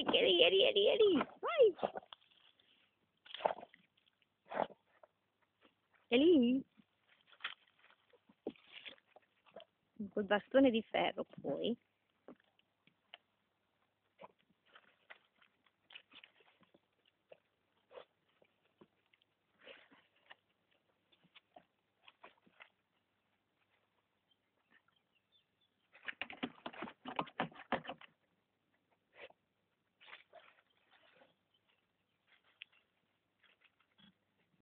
Vai, Eli, vai. Eli, col bastone di ferro poi